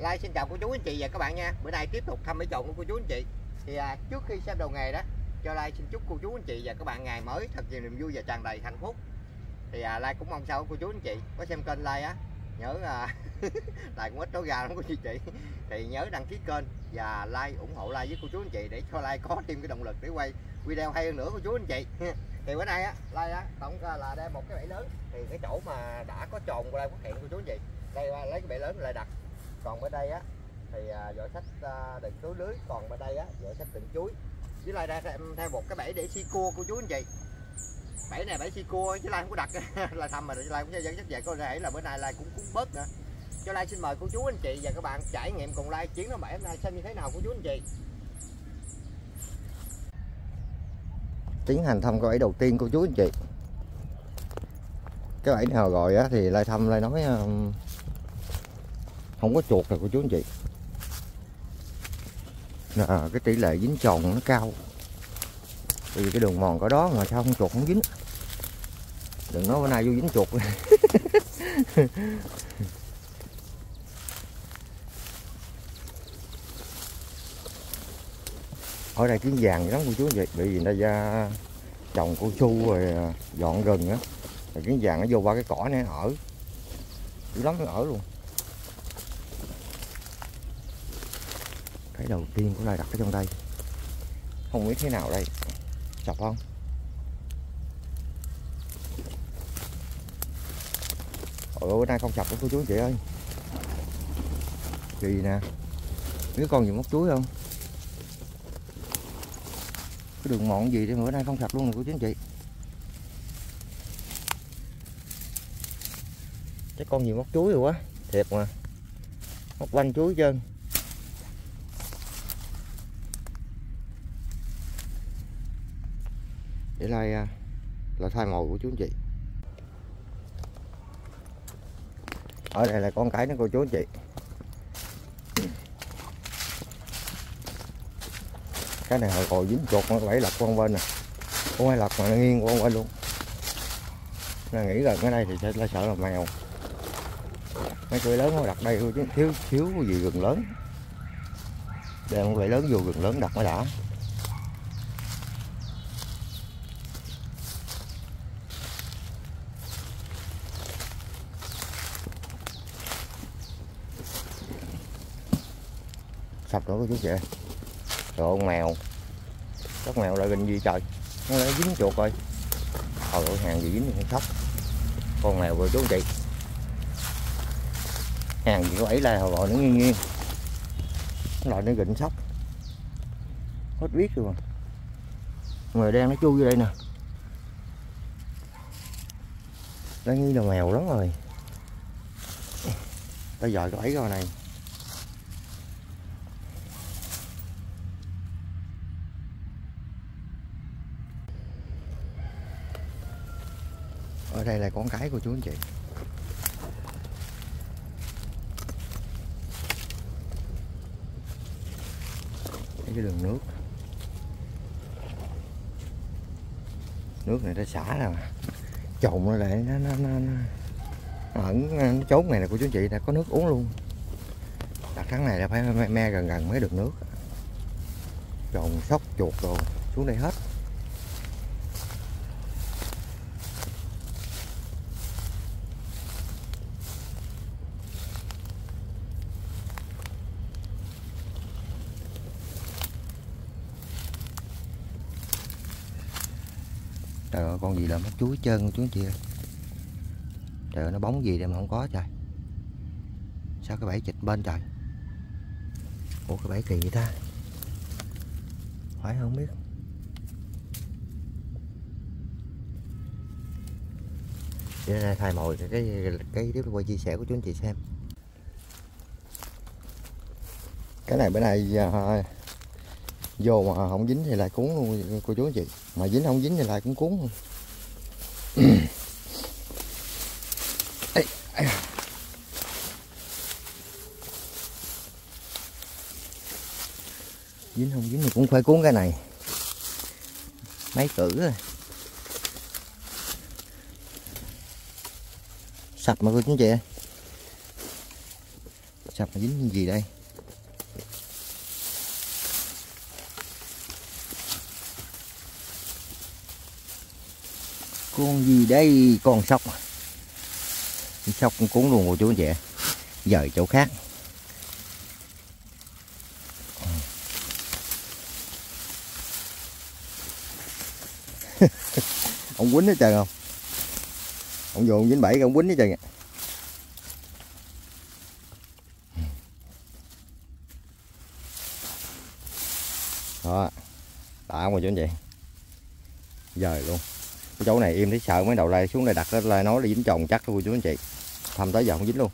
Lai xin chào cô chú anh chị và các bạn nha. Bữa nay tiếp tục thăm bẫy trộn của cô chú anh chị. Thì trước khi xem đầu nghề đó, cho Lai xin chúc cô chú anh chị và các bạn ngày mới thật nhiều niềm vui và tràn đầy hạnh phúc. Thì Lai cũng mong sao cô chú anh chị có xem kênh Lai á, nhớ Lai cũng ít tối gà lắm cô chú anh chị. Thì nhớ đăng ký kênh và like ủng hộ Lai với cô chú anh chị để cho Lai có thêm cái động lực để quay video hay hơn nữa cô chú anh chị. Thì bữa nay á Lai á tổng là đem một cái bẫy lớn. Thì cái chỗ mà đã có trồn của Lai phát hiện cô chú anh chị. Đây lấy cái bẫy lớn lại đặt. Còn bên đây á thì vỏ sách đựng túi lưới, còn bên đây á vỏ sách đựng chuối. Với Lai ra em thêm một cái bẫy để si cua cô chú anh chị. Bẫy này bẫy si cua chứ Lai không có đặt là thăm mà Lai cũng dẫn sách về có thể là bữa nay Lai cũng bớt nữa. Cho Lai xin mời cô chú anh chị và các bạn trải nghiệm cùng Lai chuyến nó bẫy hôm nay xem như thế nào cô chú anh chị. Tiến hành thăm cái bẫy đầu tiên cô chú anh chị. Cái bẫy nào rồi á thì Lai thăm Lai nói không có chuột rồi cô chú anh chị. Cái tỷ lệ dính tròn nó cao. Vì cái đường mòn có đó mà sao không chuột không dính. Đừng nói bữa nay vô dính chuột. Ở đây kiến vàng lắm cô chú anh chị. Bởi vì đây ra trồng cao su rồi dọn rừng á. Rồi kiến vàng nó vô qua cái cỏ này ở. Dữ lắm nó ở luôn. Cái đầu tiên của Lai đặt ở trong đây. Không biết thế nào đây. Chọc không? Bữa nay không chọc đó cô chú anh chị ơi. Kỳ nè. Biết con gì móc chuối không? Cái đường mòn gì thì bữa nay không chọc luôn nè cô chú anh chị. Chắc con gì móc chuối rồi quá. Thiệt mà. Móc quanh chuối trơn. Để Lai thay mồi của chú anh chị. Ở đây là con cái nữa cô chú anh chị. Cái này hồi còn dính chuột nó bẫy lật con bên nè. Không ai lật mà nó nghiêng con bên luôn. Nên nghĩ gần cái đây thì sẽ sợ là mèo. Mấy cái lớn nó đặt đây chứ thiếu cái gì rừng lớn. Đem một bẫy lớn vô rừng lớn đặt mới đã. Sập nữa cô chú chị. Rồi con mèo. Các mèo lại gần gì trời. Nó lại dính chuột rồi. Ôi hàng gì dính con sóc. Con mèo rồi chú chị. Hàng gì có ấy là hồi gọi nó nghiêng. Nó lại nó gịnh sóc. Hết biết rồi mà. Người đen nó chui vô đây nè. Nó nghi là mèo lắm rồi. Bây giờ cái bẫy coi này. Ở đây là con cái của chú anh chị. Cái đường nước. Nước này nó xả ra mà. Trộn nó lại nó ẩn nó trốn này nè cô chú anh chị, đã có nước uống luôn. Đặt tháng này là phải me gần mới được nước. Trộn sóc chuột rồi xuống đây hết. Trời ơi, con gì là móc chuối trơn chú anh chị ơi. Trời ơi, nó bóng gì đây mà không có trời. Sao cái bẫy chịch bên trời. Ủa cái bẫy kỳ vậy ta. Phải không biết. Để ra thay mồi cái tiếp quay chia sẻ của chú anh chị xem. Cái này bữa nay vô mà không dính thì lại cuốn luôn cô chú anh chị. Mà dính không dính thì lại cũng cuốn luôn. Dính không dính thì cũng phải cuốn cái này. Mấy cử rồi. Sạch mà cô chú anh chị. Sập mà dính gì đây? Con gì đây? Con sóc. Sóc cũng cuốn luôn cô chú anh chị. Dời chỗ khác. Ông quýnh hết trơn không? Ông vô ông dính bẫy ông quýnh hết trơn. Đó. Đã không cô chú anh chị? Dời luôn. Cái chỗ này im thấy sợ, mấy đầu lai xuống đây đặt cái lai nói là dính tròn chắc luôn cô chú anh chị. Thăm tới giờ không dính luôn.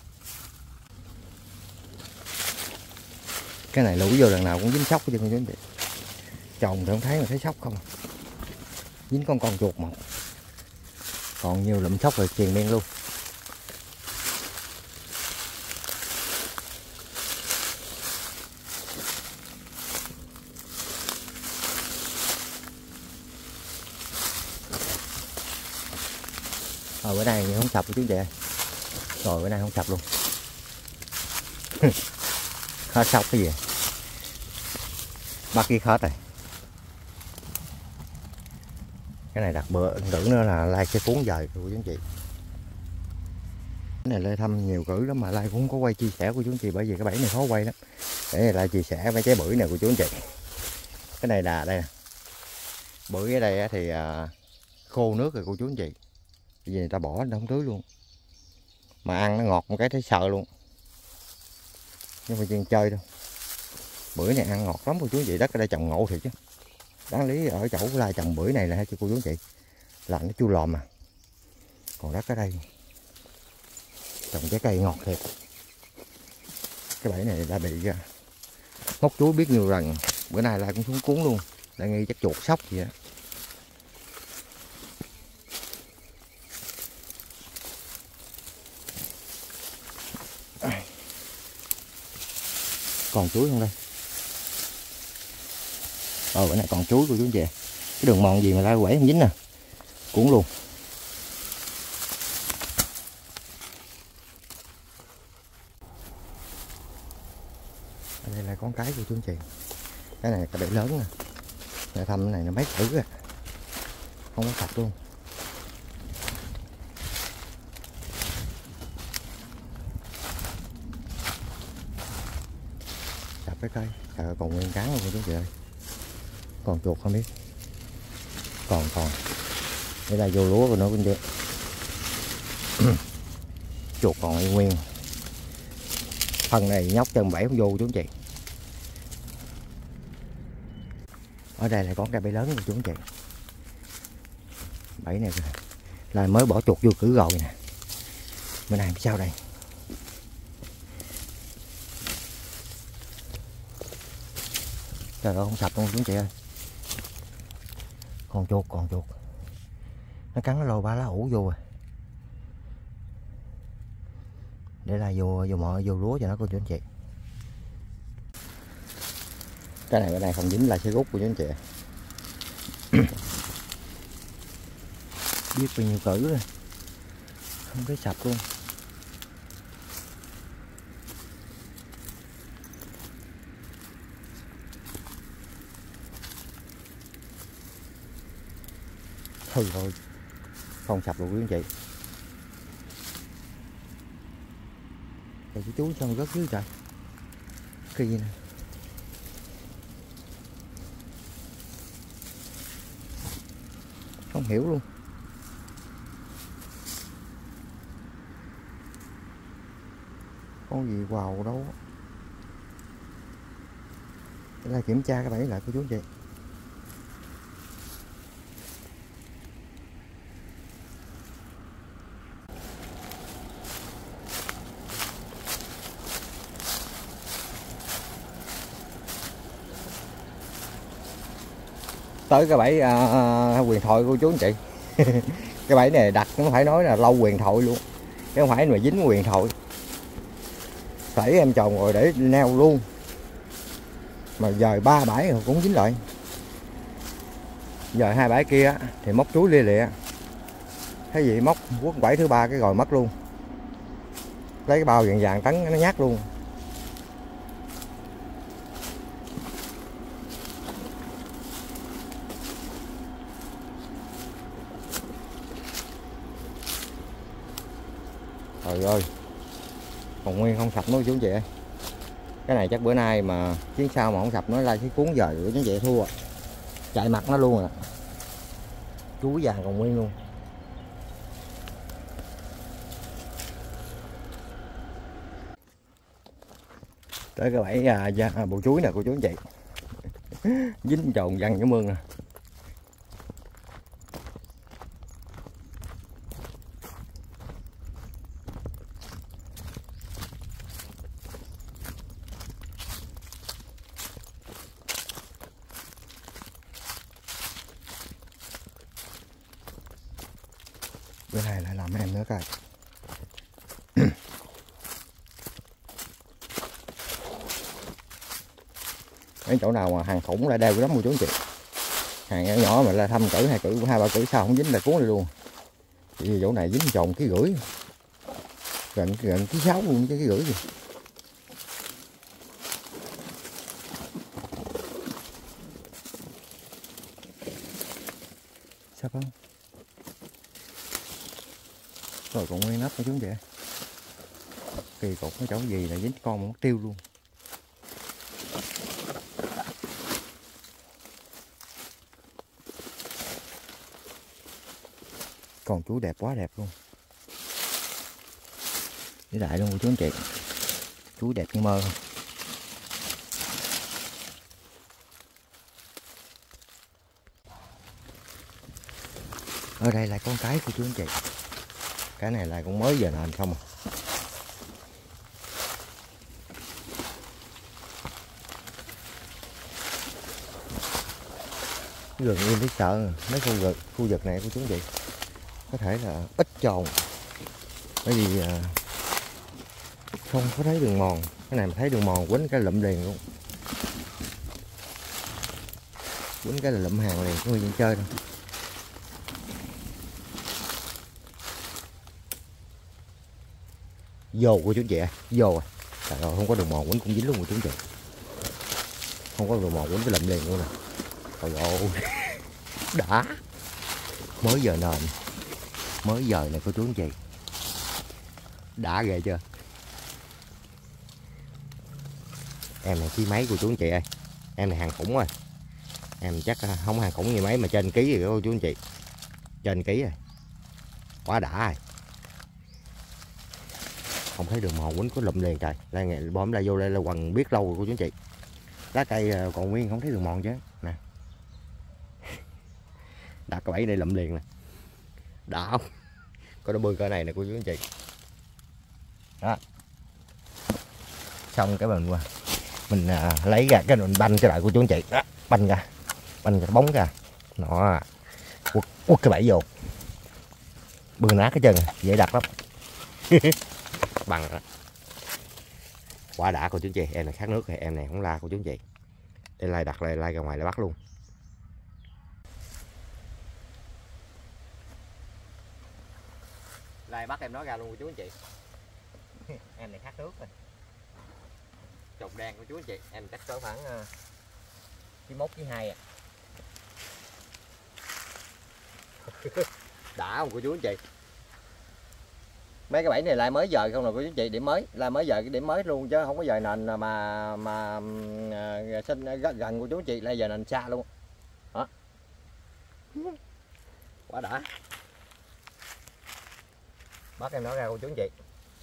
Cái này lũ vô lần nào cũng dính sóc hết trơn cô chú anh chị. Tròn thì không thấy mà thấy sóc không. Dính con chuột một. Còn nhiều lụm sóc rồi triền miên luôn. Bữa nay không sập của chú chị. Rồi bữa nay không sập luôn. Hết sóc cái gì. Bắt cái hết rồi. Cái này đặt bữa cử nữa là lai sẽ cuốn dời của chú anh chị. Cái này lên thăm nhiều cử lắm mà lai cũng có quay chia sẻ của chú anh chị, bởi vì cái bẫy này khó quay lắm. Để lại chia sẻ mấy trái bưởi này của chú anh chị. Cái này là đây nè. Bưởi ở đây thì khô nước rồi cô chú anh chị. Vì người ta bỏ nó không tưới luôn. Mà ăn nó ngọt một cái thấy sợ luôn. Nhưng mà chuyện chơi đâu. Bưởi này ăn ngọt lắm cô chú anh chị, đất ở đây trồng ngộ thiệt chứ. Đáng lý ở chỗ lai trồng bưởi này là cho cô chú anh chị là nó chua lòm mà. Còn đất ở đây trồng trái cây ngọt thiệt. Cái bẫy này đã bị móc chuối biết nhiều lần. Bữa nay lại cũng xuống cuốn luôn. Đã nghi chắc chuột sóc gì đó. Còn chuối không đây? Bữa nay còn chuối của chú anh chị. Cái đường mòn gì mà lai quẩy không dính nè. Cuốn luôn. Ở đây là con cái của chú anh chị. Cái này cái bẫy lớn nè. Để thăm cái này nó mấy cử rồi. Không có sạch luôn. Sạch cái cây. Trời, còn nguyên cán luôn chú anh chị ơi. Còn chuột không biết. Còn. Đây là vô lúa của nó bên đây. Chuột còn nguyên. Phần này nhóc chân bẫy không vô chú anh chị. Ở đây lại có cái bẫy lớn của chú anh chị. Bẫy này là mới bỏ chuột vô cử rồi nè. Bên này sao đây? Trời ơi không sạch luôn chú anh chị ơi. Còn chuột. Nó cắn nó lôi ba lá ủ vô rồi. Để là vô lúa cho nó cô chú anh chị. Cái này bên này không dính là sẽ rút của chú anh chị. Biết bao nhiêu cử rồi. Không thấy sạch luôn. Thôi thôi. Không sạch luôn quý anh chị. Trời chú sao rớt dưới trời. Kỳ nè. Không hiểu luôn. Con gì vào đâu. Để là kiểm tra cái bẫy lại của chú anh chị. Tới cái bẫy huyền thoại của chú anh chị. Cái bẫy này đặt nó phải nói là lâu huyền thoại luôn, chứ không phải mà dính huyền thoại. Sảy em trồng rồi để neo luôn mà dời 3 bãi rồi cũng dính lại. Giờ 2 bãi kia thì móc chuối lia lịa, thấy gì móc quất bẫy thứ 3 cái rồi mất luôn. Lấy cái bao vàng tấn nó nhát luôn. Trời ơi, còn nguyên không sập nữa chú anh chị ơi. Cái này chắc bữa nay mà chuyến sau mà không sập nó là cái cuốn giờ của chú anh chị thua. Chạy mặt nó luôn à. Chú vàng còn nguyên luôn. Tới cái bẫy bộ chuối nè cô chú anh chị. Dính trồn văng cái mương nè. Bữa nay lại làm em nữa coi. Cái chỗ nào mà hàng khủng lại đeo cái lắm cô chú anh chị. Hàng nhỏ nhỏ mà là thăm cử hai ba cử sao không dính là cuốn đi luôn. Vì chỗ này dính tròn ký rưỡi. Gần ký 6 luôn chứ ký rưỡi gì. Sao không? Rồi còn nguyên nắp của chúng vậy. Kỳ cục cái chỗ gì là dính con mất tiêu luôn. Còn chú đẹp quá đẹp luôn. Để lại luôn của chú anh chị. Chú đẹp như mơ không? Ở đây là con cái của chú anh chị. Cái này là cũng mới giờ nền không à. Rừng yên thấy sợ. Mấy khu vực này của chú anh chị có thể là ít trồn. Bởi vì không có thấy đường mòn. Cái này mà thấy đường mòn quýnh cái lụm liền luôn. Quýnh cái là lụm hàng liền, người dân chơi thôi. Vô của chú anh chị ơi, vô rồi. Trời ơi, không có đường mòn quýnh cũng dính luôn của chú anh chị. Không có đường mòn quýnh cái lụm liền luôn nè. Trời ơi, đã. Mới giờ nền. Mới giờ này cô chú anh chị. Đã ghê chưa? Em này ký mấy cô chú anh chị ơi. Em này hàng khủng rồi. Em chắc không hàng khủng gì mấy mà trên ký rồi cô chú anh chị. Trên ký rồi. Quá đã rồi. Không thấy đường mòn quýnh có lụm liền trời. Đây bom lại vô đây là quần biết lâu rồi cô chú anh chị. Lá cây còn nguyên không thấy đường mòn chứ. Nè. Đã cái bẫy đây lụm liền nè. Đã không? Có nó bươi cỡ này nè cô chú anh chị. Đó. Xong cái mình lấy ra cái mình banh trở lại của chú anh chị. Đó, banh ra cái bóng ra. Nó quất cái bẫy vô. Bưng nát cái chân dễ đặt lắm. Bằng đó. Quá đã cô chú anh chị. Em này khát nước rồi, em này không la cô chú anh chị. Để lai đặt lai ra ngoài lại bắt luôn. Lai bắt em nó ra luôn cô chú anh chị. Em này khát nước rồi. Trồng đen của chú anh chị. Em chắc cỡ khoảng chí 1 chí 2 à. Đã không cô chú anh chị. Mấy cái bẫy này lại mới dời không nè cô chú anh chị. Điểm mới. Lại mới dời cái điểm mới luôn chứ không có dời nền mà sinh gần của chú anh chị. Lại giờ nền xa luôn. Đó. Quá đã. Bắt em nó ra cô chú anh chị.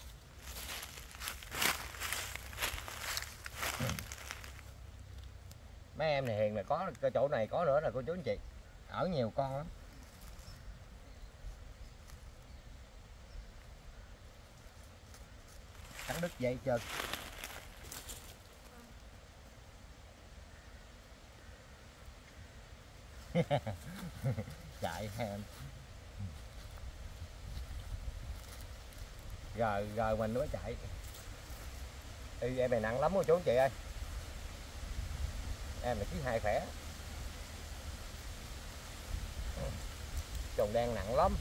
Mấy em này hiền là có cái chỗ này có nữa là cô chú anh chị. Ở nhiều con lắm. Cắn đứt dây chân. Chạy em. Rồi mình mới chạy. Em này nặng lắm cô chú anh chị ơi. Em này ký 2 khỏe. Trồn đen nặng lắm.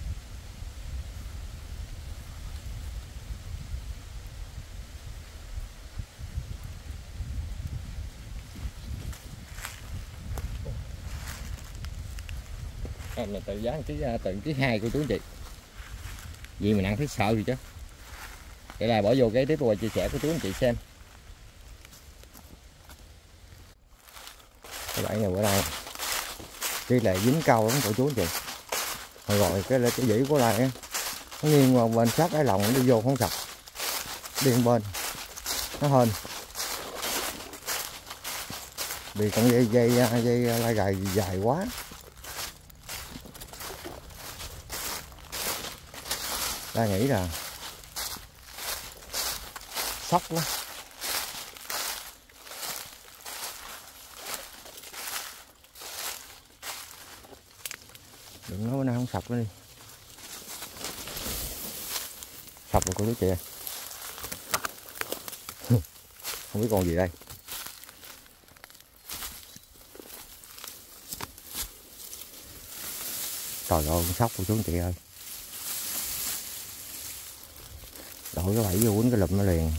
Em này tự giá từ ký 2 cô chú anh chị. Vì mình ăn thấy sợ gì chứ. Cái này bỏ vô cái tiếp tôi chia sẻ của chú anh chị xem. Cái bẫy này bữa nay đi lại dính câu lắm của chú anh chị. Rồi cái dĩ của lại nó nghiêng vào bên sát cái lòng đi vô không sạch, đi bên nó hên vì con dây lai gài dài quá. Ta nghĩ là sốc lắm. Đừng nói bữa nay không sọc nữa đi. Sọc rồi cô chú chị ơi. Không biết con gì đây. Trời ơi con sóc của chú anh chị ơi. Đổi cái bẫy vô quýnh cái lụm nó liền.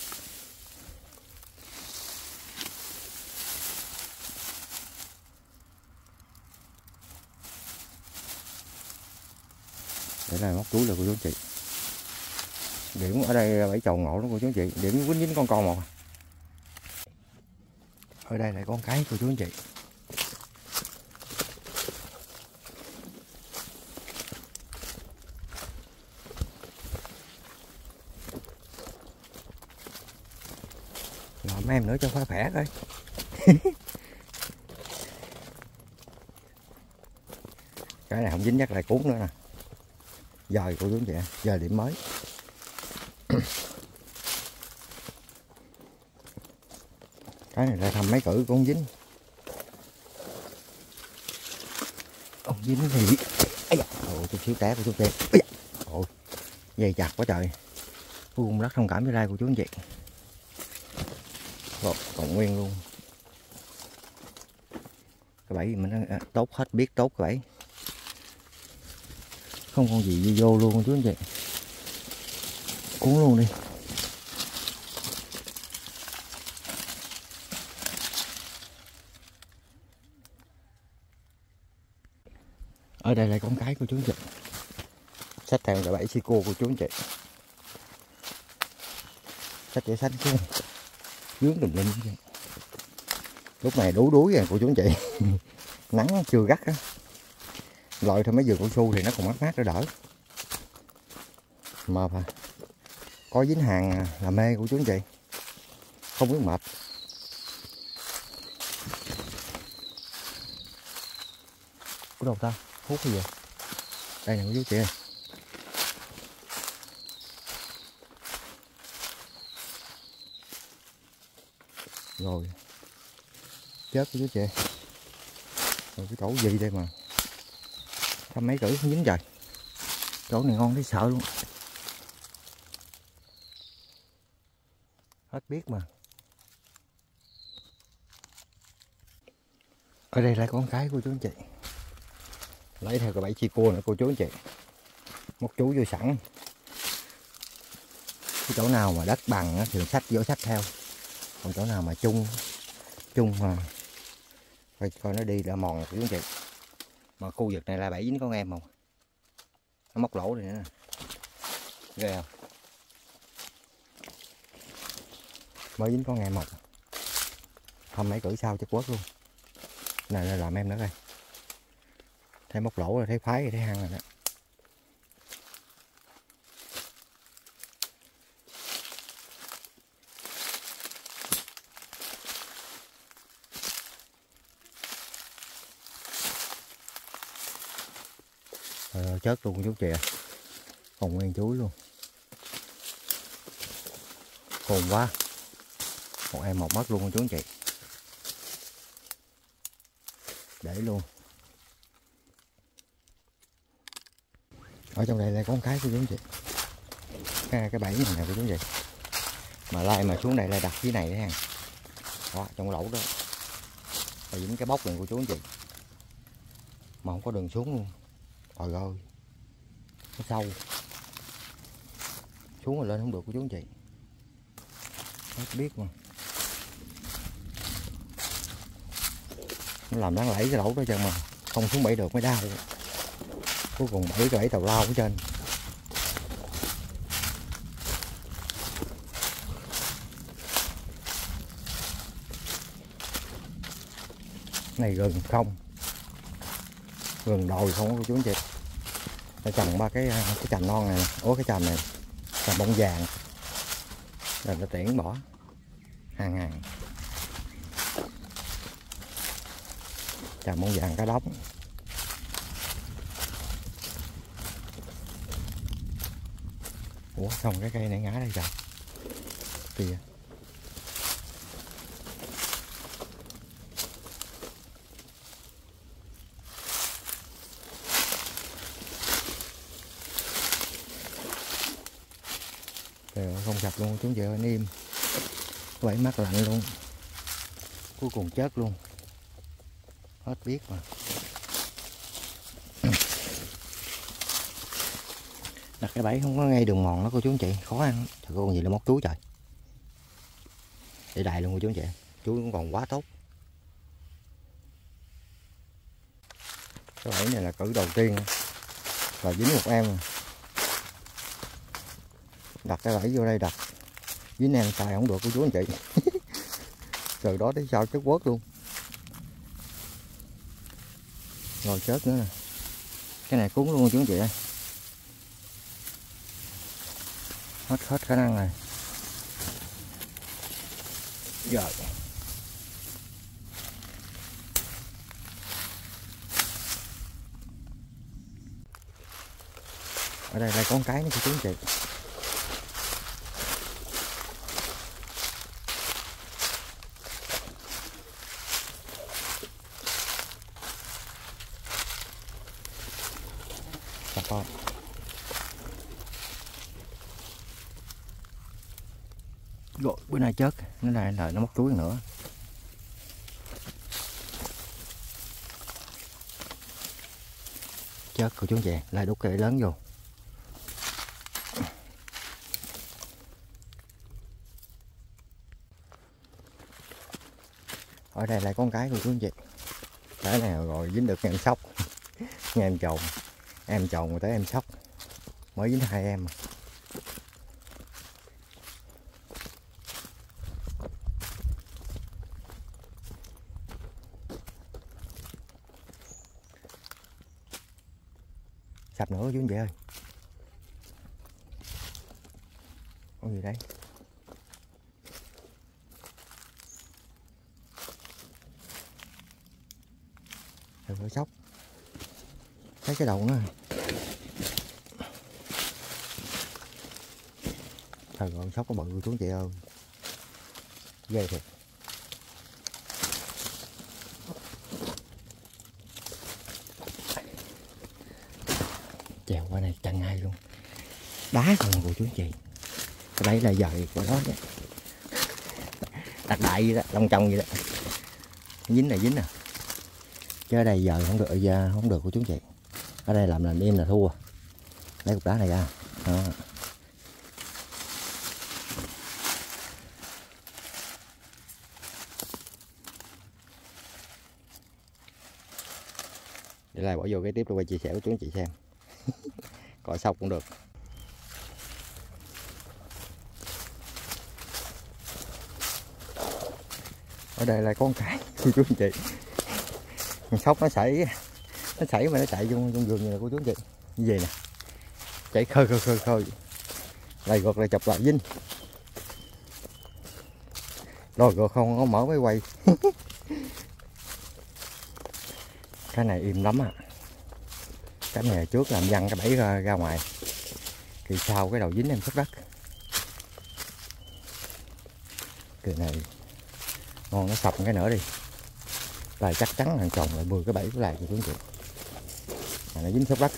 Để này móc túi là cô chú anh chị. Điểm ở đây bẫy trầu ngộ lắm cô chú anh chị. Điểm quýnh dính con một. Ở đây lại con cái cô chú anh chị. Làm em nữa cho khỏe khỏe coi. Cái này không dính chắc lại cuốn nữa nè. Dời cô chú anh chị, giờ điểm mới. Cái này là thầm mấy cử cũng không dính. Không dính thì ôi chút xíu té của chú chị. Ôi dây chặt quá trời. Cuối cùng rất thông cảm với like của chú anh chị. Rồi, còn nguyên luôn. Cái bẫy mình tốt hết, biết tốt cái bẫy. Không con gì vô luôn chú anh chị. Cuốn luôn đi. Ở đây là con cái của chú anh chị. Xách theo cái bẫy Sico của chú anh chị. Xách để xách chứ. Dướng đùm lên. Lúc này đuối rồi của chú anh chị. Nắng chưa gắt á. Loại thôi mấy vườn cao su thì nó còn mát mát để đỡ. Mà có dính hàng là mê của chú anh chị. Không biết mệt. Có đâu ta? Hút cái gì? Đây nè chú chị ơi. Rồi. Chết của chú chị. Rồi cái chỗ gì đây mà. Thăm mấy cử không dính trời. Chỗ này ngon thấy sợ luôn. Hết biết mà. Ở đây là con cái của chú anh chị. Lấy theo cái bẫy Sico nữa cô chú anh chị. Móc chú vô sẵn. Cái chỗ nào mà đất bằng thì xách vô xách theo. Còn chỗ nào mà chung mà phải coi nó đi đã mòn chú anh chị. Mà khu vực này là bẫy dính con em không. Nó móc lỗ này nữa nè. Ghê không? Mới dính con em một. Thăm mấy cử sau chắc quất luôn. Này là làm em nữa coi. Thấy móc lỗ rồi, thấy phái rồi, thấy hăng rồi đó. Rồi chết luôn chú chị ạ. Còn nguyên chuối luôn. Khôn quá. Một em một mất luôn chú anh chị. Để luôn. Ở trong đây là con cái của chú anh chị. Cái bẫy này nè của chú anh chị. Mà lai mà xuống đây là đặt phía này đấy ha. Đó, trong lỗ đó. Và dính cái bóc này của chú anh chị. Mà không có đường xuống luôn. Trời ơi. Nó sâu. Xuống rồi lên không được của chú anh chị. Hết biết mà. Nó làm đáng lẫy cái lỗ đó chân mà. Không xuống bẫy được mới đau. Cuối cùng bẫy cái bẫy tàu lao ở trên. Này rừng không, rừng đồi không có chú anh chị. Nó trồng ba cái chàm non này, ố cái chàm này chàm bông vàng rồi nó tiễn bỏ hàng hàng. Chàm bông vàng cá đóng. Ủa xong cái cây này ngã đây trời kìa. Trời ơi, không sạch luôn chúng chị ơi, im vậy mắt lạnh luôn, cuối cùng chết luôn, hết biết mà. Đặt cái bẫy không có ngay đường mòn đó cô chú anh chị, khó ăn. Trời, con gì là móc túi trời, để đại luôn cô chú anh chị, chú cũng còn quá tốt. Cái bẫy này là cử đầu tiên và dính một em. Đặt cái bẫy vô đây đặt dính em xài không được cô chú anh chị. Rồi đó tới sau chết quớt luôn, rồi chết nữa nè. Cái này cuốn luôn cô chú anh chị ơi, hết khả năng rồi. Rồi ở đây lại có cái nữa cô chú anh chị. Con rồi bữa nay chết nó lại là nó móc túi nữa. Chết cô chú anh chị, lại đút cái lớn vô. Ở đây lại có một cái cô chú anh chị. Cái này rồi dính được em sóc. Nghe em chồng rồi tới em sóc mới dính 2 em. Sập nữa chú anh chị ơi. Có gì đấy? Rồi phải sóc. Thấy cái đầu nữa. Trời ơi, sóc có bự chú anh chị ơi. Ghê thiệt. Chèo qua này chặn ngay luôn. Đá không của chú anh chị. Cái đấy là dời của nó đấy. Đặt đại vậy đó, lông chồng vậy đó. Dính là dính nè. Chứ ở đây giờ không được, giờ không được của chú anh chị. Ở đây làm im là thua. Lấy cục đá này ra. Đó. Để lại bỏ vô cái tiếp tôi quay chia sẻ với chú anh chị xem. Cọ sóc cũng được. Ở đây là có một cái chú anh chị. Sóc nó xảy mà nó chạy vô trong vườn này nè cô chú anh chị. Như vậy nè. Chạy khơi. Đây gọt lại chụp lại dính. Rồi gọt không có mở máy quay. Cái này im lắm à. Cái này trước làm văng cái bẫy ra ngoài. Thì sau cái đầu dính em sắp đất. Cái này ngon, nó sập cái nữa đi là chắc chắn là trồng lại 10 cái bẫy của lại cho chú anh chị. Nó dính sắp đất.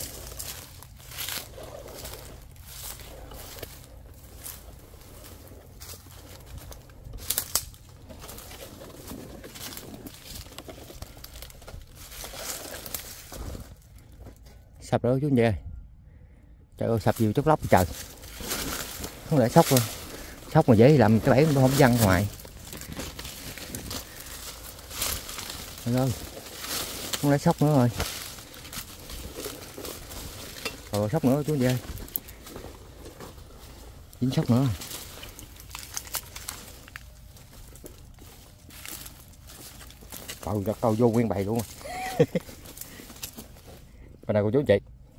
Sập đó chú anh chị ơi. Trời ơi, sập nhiều chốc lóc trời. Không lẽ sóc luôn. Sóc mà dễ làm cái bẫy nó không văng ngoài. Ơi, không lẽ sóc nữa rồi. Rồi sóc nữa chú anh chị ơi. Dính sóc nữa. câu vô nguyên bầy luôn. Bên này cô chú anh chị,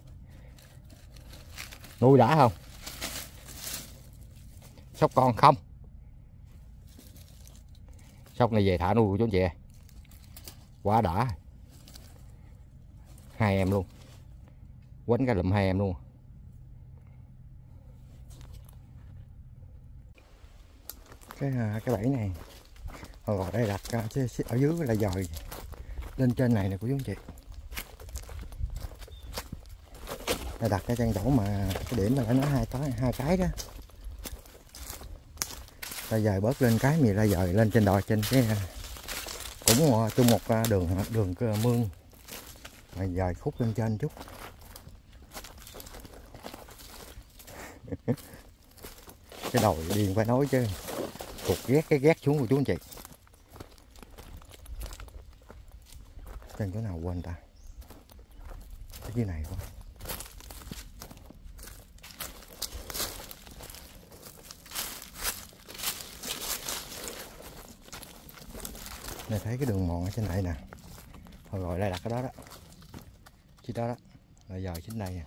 nuôi đã không? Sóc con không? Sóc này về thả nuôi cô chú anh chị, quá đã. Hai em luôn, quánh cái lụm hai em luôn. Cái bẫy này hồi đây đặt ở dưới là dòi lên trên này nè cô chú anh chị. Đây đặt cái trang chỗ mà cái điểm mà nó hai cái đó, ta dời bớt lên cái mì ra dời lên trên đồi trên cái cũng chung một đường mương mà dời khúc lên trên chút. Cái đồi điền phải nói chứ cục ghét xuống của chú anh chị. Trên chỗ nào quên ta, cái dưới này quá. Này thấy cái đường mòn ở trên này nè, hồi rồi đây đặt cái đó đó, chứ đó đó, rồi giờ trên đây nè.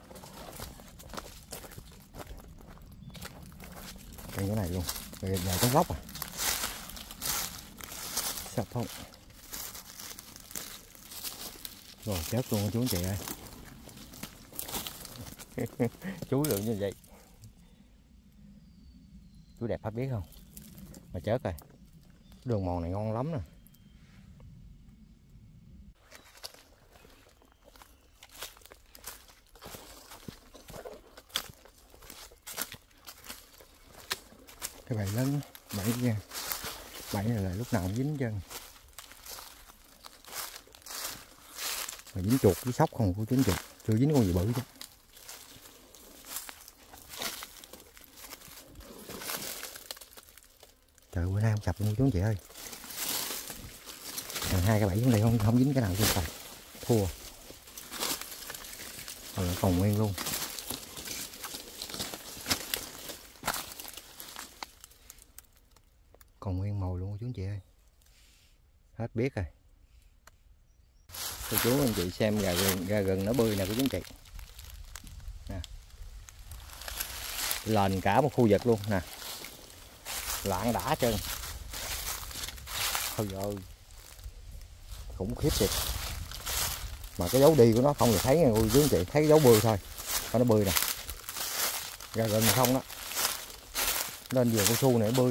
Trên cái này luôn, rồi giờ trong góc à, sập không, rồi chết luôn chú anh chị ơi. Chú lượng như vậy, chú đẹp hết biết không, mà chết rồi. Đường mòn này ngon lắm nè. Cái bẫy lớn, bẫy nha, bẫy này là lúc nào cũng dính chân. Mà dính chuột với sóc không cô chú anh chị, chưa dính con gì bự chứ. Trời, bữa nay không sập luôn chú anh chị ơi. Hai cái bẫy xuống đây không dính cái nào trên tay, thua. Rồi còn nguyên luôn. Còn nguyên mồi luôn chú anh chị ơi. Hết biết rồi. Cô chú anh chị xem gà rừng nó bơi nè cô chú anh chị. Nè. Lên cả một khu vực luôn nè. Loạn đã trơn. Thôi ơi. Khủng khiếp thiệt. Mà cái dấu đi của nó không được thấy nha cô chú anh chị, thấy dấu bơi thôi. Coi nó bơi nè. Gà rừng không đó. Lên vườn cao su này nó bơi.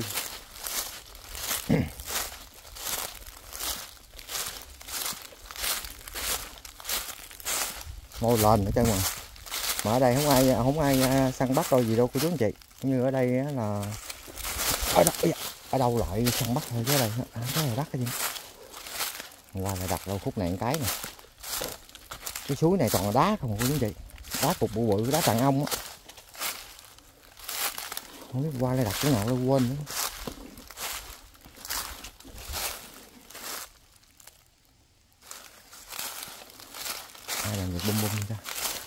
Ngồi lên nữa trơn mà ở đây không ai săn bắt đâu gì đâu cô chú anh chị. Như ở đây là ở đâu lại săn bắt thôi chứ ở đây cái này bắt cái gì. Qua lại đặt đâu khúc này một cái nè. Cái suối này toàn là đá không cô chú anh chị, đá cục bự bự, đá tàng ong á. Không biết qua lại đặt cái nào đâu quên nữa. Ai làm việc bum bum ra.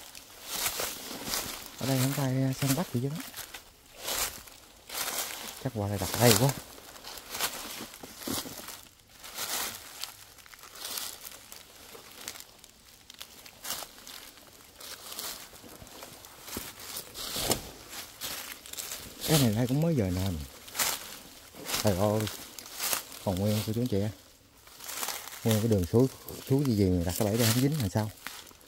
Ở đây không ai săn bắt gì chứ. Chắc qua lại đặt đây quá. Cái này đây cũng mới giờ nè. Trời ơi. Còn nguyên cô chú anh chị. Nguyên cái đường suối gì mà đặt cái bẫy đây không dính là sao?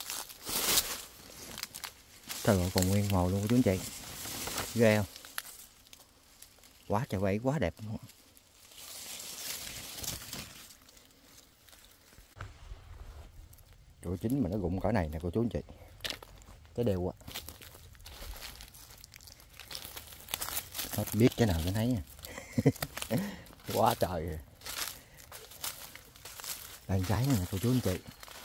Trời ơi, còn nguyên màu luôn cô chú anh chị. Ghê không? Quá trời bẫy quá đẹp luôn. Chỗ chính mà nó rụng cỡ này nè cô chú anh chị. Cái đều á. Hết biết cái nào cái thấy nha. Quá trời rồi. Đây trái này nè cô chú anh chị.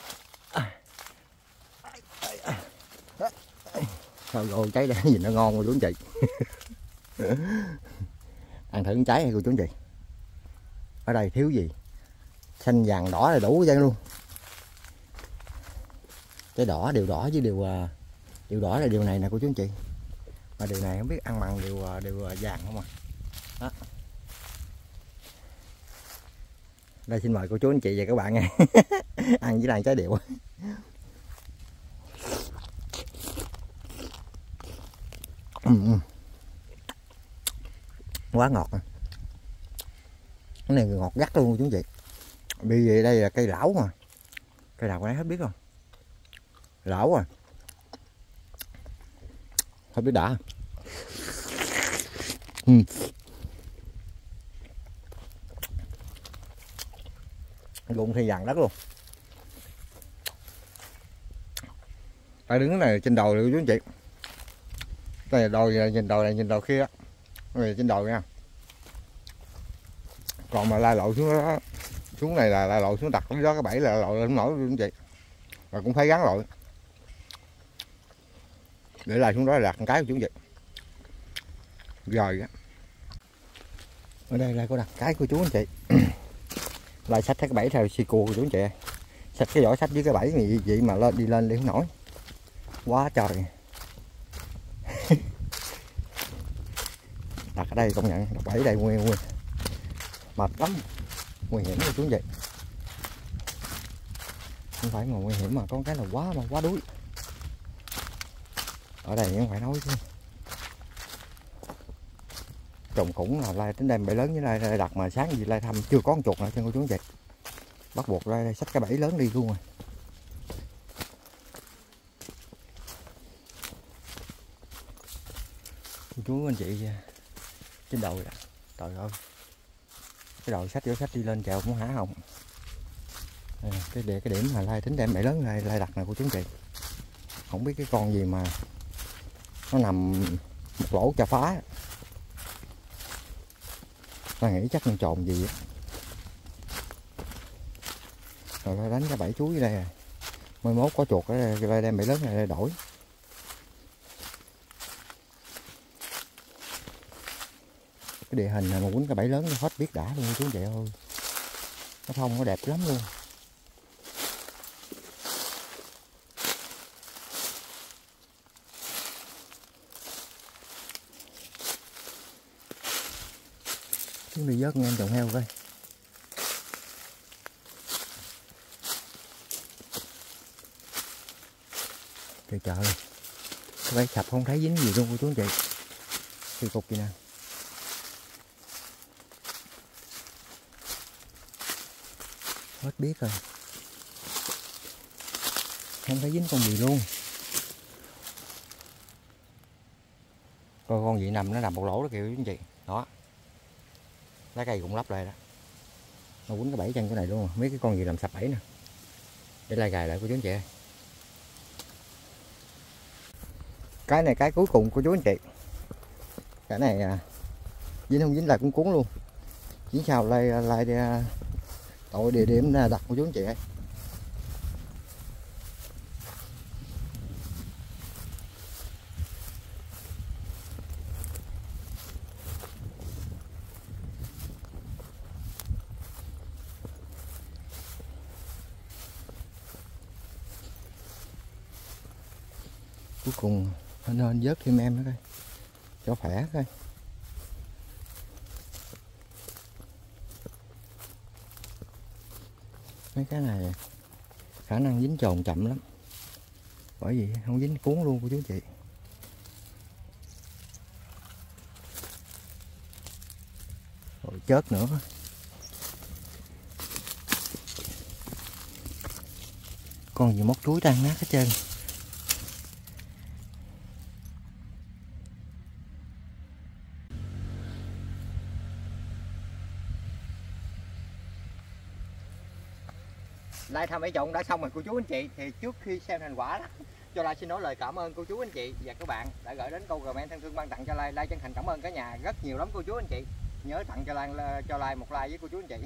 Thôi rồi trái đây nhìn nó ngon cô chú anh chị. Ăn thử trái hay cô chú anh chị. Ở đây thiếu gì, xanh vàng đỏ là đủ chân luôn. Cái đỏ, điều đỏ với điều đỏ là điều này nè cô chú anh chị. Mà điều này không biết ăn mặn điều vàng không à. Đó. Đây xin mời cô chú anh chị và các bạn nha. Ăn với lại trái điệu. Quá ngọt. Cái này ngọt gắt luôn chú anh chị. Vì vậy đây là cây lão mà. Cây nào có nấy hết biết không? Lão à. Hết biết đã. Luôn thì vàng đất luôn. Ta đứng này trên đồi luôn chú anh chị. Đây là đồi này, nhìn đồi này, nhìn đồi kia á. Đây là trên đồi nha. Còn mà lai lộ xuống đó, xuống này là lai lộ xuống đặt cái đó cái bẫy là lộ lên không nổi luôn chị. Và cũng phải gắn lội. Để lại xuống đó là đặt một cái của chú chị. Rồi á. Ở đây là có đặt cái của chú anh chị. Lại xách cái bẫy theo xì cua của chú anh chị. Xách cái vỏ sách với cái bẫy này vậy mà lên đi không nổi. Quá trời. Đặt ở đây công nhận, đặt bẫy đây nguyên mệt lắm, nguy hiểm của chú anh chị. Không phải mà nguy hiểm mà có cái là quá đuối. Ở đây không phải nói chứ. Trùng khủng là lai tính đem bẫy lớn với lai đặt mà sáng gì lai thăm chưa có con chuột nào trên cô chú anh chị. Bắt buộc lai xách cái bẫy lớn đi luôn rồi. Cô chú anh chị trên đồi đó. Trời ơi. Cái đồi sách vô sách đi lên chèo cũng hả không. Cái điểm mà lai tính đem bẫy lớn lai đặt này của chú anh chị. Không biết cái con gì mà nó nằm một lỗ cho phá. Ta nghĩ chắc con trồn gì á. Rồi lai đánh cái bẫy chuối ở đây rồi. Mai mốt có chuột ở đây, lai đem bẫy lớn này lai đổi. Cái địa hình này mà quýnh cái bẫy lớn nó hết biết đã luôn chú anh chị ơi. Nó thông nó đẹp lắm luôn. Chúng đi vớt ngang trồng heo coi. Trời trời. Cái bẫy sập không thấy dính gì luôn cô chú anh chị. Kỳ cục gì nè. Hết biết rồi. Không thấy dính con gì luôn. Coi con gì nằm, nó nằm một lỗ đó kìa chú anh chị. Đó. Lá cây cũng lắp lại đó. Nó quýnh cái bẫy chân cái này luôn. Mấy cái con gì làm sập bẫy nè. Để lai gài lại cô chú anh chị ơi. Cái này cái cuối cùng của chú anh chị. Cái này dính không dính là cũng cuốn luôn. Dính sao lai tội địa điểm đặt của chú anh chị ơi. Cuối cùng nên vớt thêm em nữa coi cho khỏe coi. Mấy cái này khả năng dính trồn chậm lắm, bởi vì không dính cuốn luôn của chú chị. Rồi chết nữa. Con gì móc túi tan nát hết trơn. Lai thăm bẫy trộn đã xong rồi cô chú anh chị. Thì trước khi xem thành quả đó, cho Lai xin nói lời cảm ơn cô chú anh chị và các bạn đã gửi đến câu comment thân thương ban tặng cho Lai. Lai chân thành cảm ơn cả nhà rất nhiều lắm cô chú anh chị. Nhớ tặng cho Lai một like với cô chú anh chị.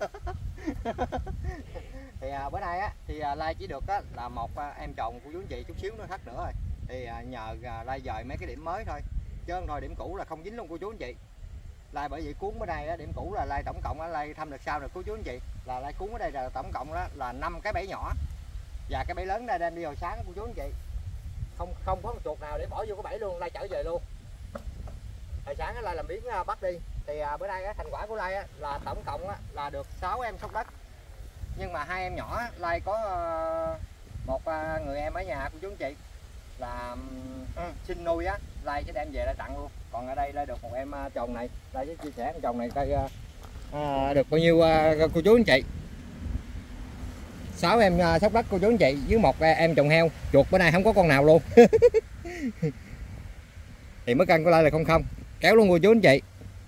Thì bữa nay á thì Lai chỉ được á, là một em trộn cô chú anh chị, chút xíu nữa thắt nữa rồi. Thì nhờ Lai dời mấy cái điểm mới thôi, chứ thôi điểm cũ là không dính luôn cô chú anh chị. Lai bởi vì cuốn ở đây á, điểm cũ là Lai tổng cộng á, Lai thăm được sao được cô chú anh chị, là Lai cuốn ở đây là tổng cộng đó là 5 cái bẫy nhỏ và cái bẫy lớn đây đem đi hồi sáng cô chú anh chị. Không có một chuột nào để bỏ vô cái bẫy luôn, Lai trở về luôn. Hồi sáng Lai làm biến bắt đi Thì bữa nay thành quả của Lai là tổng cộng là được 6 em sóc đất, nhưng mà 2 em nhỏ Lai có một người em ở nhà của chú anh chị là xin nuôi Lai sẽ đem về Lai tặng luôn. Còn ở đây Lai được một em chồng này, Lai sẽ chia sẻ em chồng này coi được bao nhiêu cô chú anh chị. 6 em sóc đất cô chú anh chị, với một em trồng heo. Chuột bữa nay không có con nào luôn. Thì mức cân của Lai là 00, kéo luôn cô chú anh chị.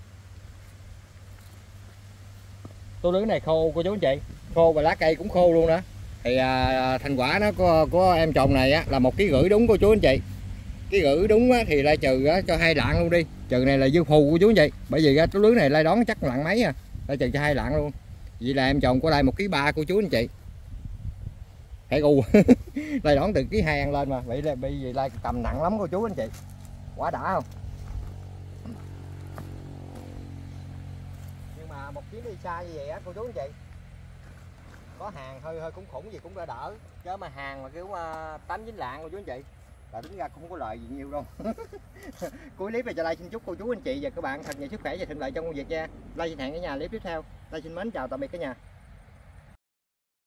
Tô lưới này khô cô chú anh chị, khô và lá cây cũng khô luôn đó. Thì thành quả nó của em trồng này là 1,5 kg đúng cô chú anh chị. 1,5 kg đúng thì Lai trừ cho 2 lạng luôn đi, trừ này là dư phù cô chú anh chị, bởi vì cái lưới này Lai đón chắc lạng mấy Lai trừ cho 2 lạng luôn. Vậy là em trồng của Lai 1,3 kg cô chú anh chị. Phải gu. Lai đón từ 1,2 kg ăn lên mà, vậy là bây giờ Lai cầm nặng lắm cô chú anh chị, quá đã không. Nhưng mà một chuyến đi xa như vậy cô chú anh chị, có hàng hơi cũng khủng gì cũng đỡ, chứ mà hàng mà kiểu 8-9 lạng cô chú anh chị là tính ra cũng không có lợi gì nhiều đâu. Cuối clip này cho Lai xin chúc cô chú anh chị và các bạn thật nhiều sức khỏe và thuận lợi trong công việc nha. Lai xin hẹn ở nhà clip tiếp theo. Lai xin mến chào tạm biệt cả nhà.